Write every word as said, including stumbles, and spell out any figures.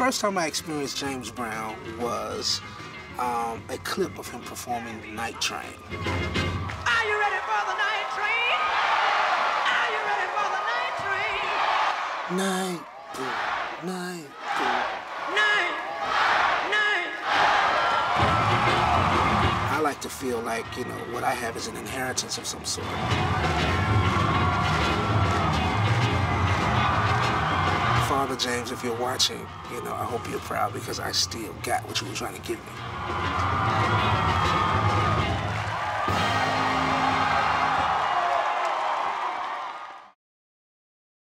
first time I experienced James Brown was um, a clip of him performing Night Train. Are you ready for the night train? Are you ready for the night train? Night, boom, night, boom. Night, night. I like to feel like, you know, what I have is an inheritance of some sort. Father James, if you're watching, you know, I hope you're proud because I still got what you were trying to give me.